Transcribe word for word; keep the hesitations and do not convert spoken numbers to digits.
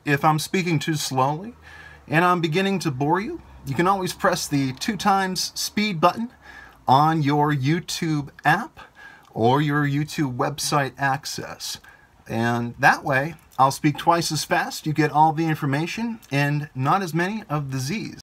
if I'm speaking too slowly and I'm beginning to bore you, you can always press the two times speed button on your YouTube app or your YouTube website access. And that way, I'll speak twice as fast, you get all the information, and not as many of the Z's.